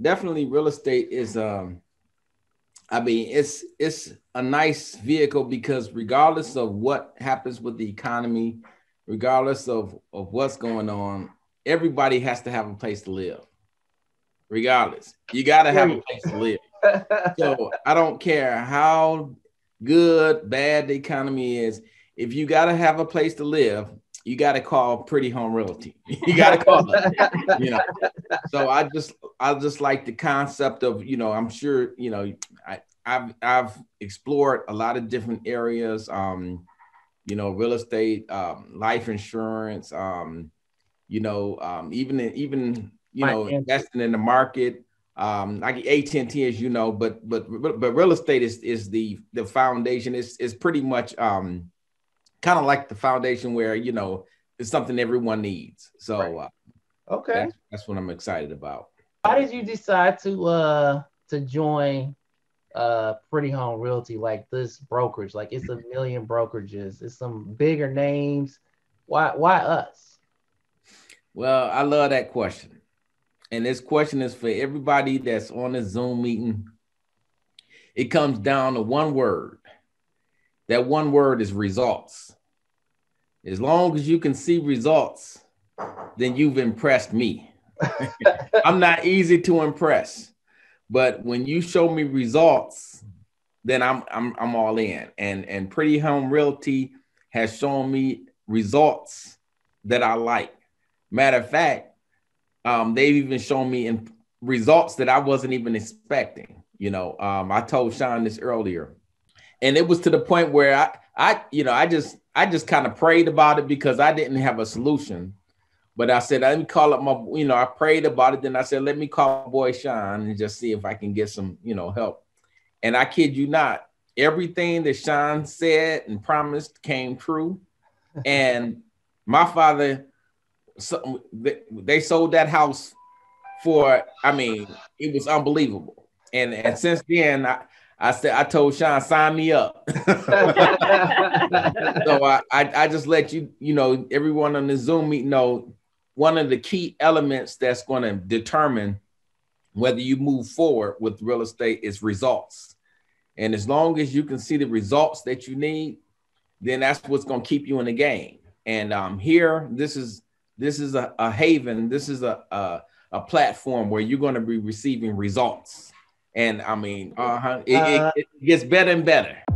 definitely real estate is I mean, it's a nice vehicle because regardless of what happens with the economy, regardless of what's going on, everybody has to have a place to live. Regardless, you got to have a place to live. So I don't care how good, bad the economy is. If you got to have a place to live, you got to call Pretty Home Realty. You got to call it, you know. So I just like the concept of, I'm sure, I've explored a lot of different areas, real estate, life insurance, investing in the market, like AT&T, as you know, but real estate is the foundation. Is pretty much kind of like the foundation where it's something everyone needs. So okay, that's what I'm excited about. Why did you decide to join Pretty Home Realty, like this brokerage? Like it's a million brokerages, it's some bigger names. Why us? Well, I love that question. And this question is for everybody that's on the Zoom meeting. It comes down to one word. That one word is results. As long as you can see results, then you've impressed me. I'm not easy to impress, but when you show me results, then I'm all in. And Pretty Home Realty has shown me results that I like. Matter of fact, they've even shown me in results that I wasn't even expecting. I told Sean this earlier, and it was to the point where I just kind of prayed about it because I didn't have a solution. But I said, let me call up I prayed about it. Then I said, let me call my boy Sean and just see if I can get some, help. And I kid you not, everything that Sean said and promised came true. And my father, they sold that house for, it was unbelievable. And since then, I told Sean, sign me up. So I just let everyone on the Zoom meet know one of the key elements that's going to determine whether you move forward with real estate is results. And as long as you can see the results that you need, then that's what's going to keep you in the game. And here, this is a haven. This is a platform where you're going to be receiving results. And it gets better and better.